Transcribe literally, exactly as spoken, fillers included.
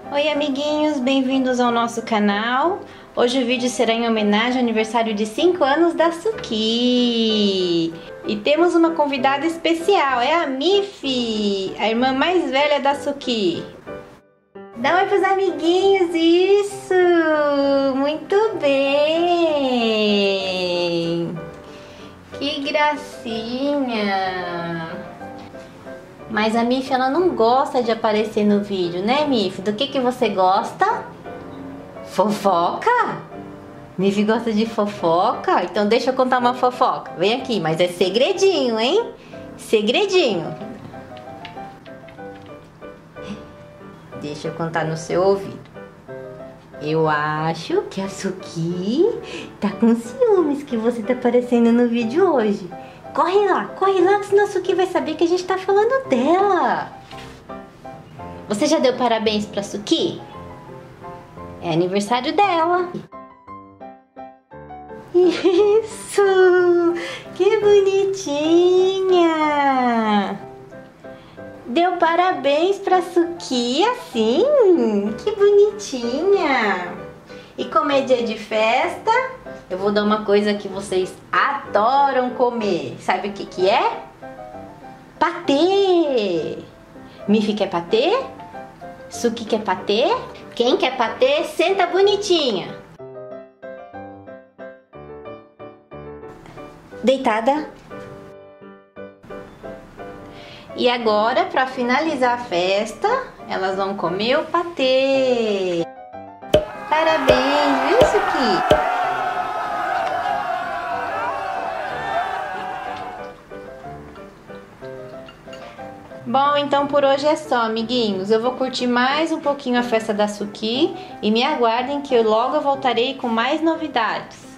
Oi amiguinhos, bem-vindos ao nosso canal. Hoje o vídeo será em homenagem ao aniversário de cinco anos da Suki. E temos uma convidada especial, é a Mifi, a irmã mais velha da Suki. Dá um oi pros amiguinhos, isso! Muito bem! Que gracinha! Mas a Mifi, ela não gosta de aparecer no vídeo, né, Mifi? Do que que você gosta? Fofoca? Mifi gosta de fofoca? Então deixa eu contar uma fofoca. Vem aqui, mas é segredinho, hein? Segredinho. Deixa eu contar no seu ouvido. Eu acho que a Suki tá com ciúmes que você tá aparecendo no vídeo hoje. Corre lá, corre lá, que senão a Suki vai saber que a gente tá falando dela. Você já deu parabéns pra Suki? É aniversário dela. Isso! Que bonitinha! Deu parabéns pra Suki assim? Que bonitinha! E como é dia de festa, eu vou dar uma coisa que vocês adoram comer. Sabe o que que é? Patê! Mifi quer patê? Suki quer patê? Quem quer patê, senta bonitinha. Deitada. E agora, para finalizar a festa, elas vão comer o patê. Parabéns, viu, Suki? Bom, então por hoje é só, amiguinhos. Eu vou curtir mais um pouquinho a festa da Suki e me aguardem que eu logo voltarei com mais novidades.